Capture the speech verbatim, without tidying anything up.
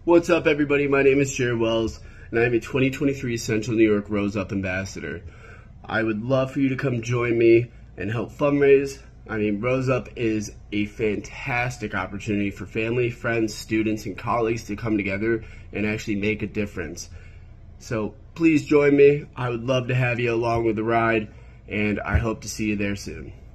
What's up, everybody? My name is Jared Wells, and I am a twenty twenty-three Central New York Rose Up Ambassador. I would love for you to come join me and help fundraise. I mean, Rose Up is a fantastic opportunity for family, friends, students, and colleagues to come together and actually make a difference. So please join me. I would love to have you along with the ride, and I hope to see you there soon.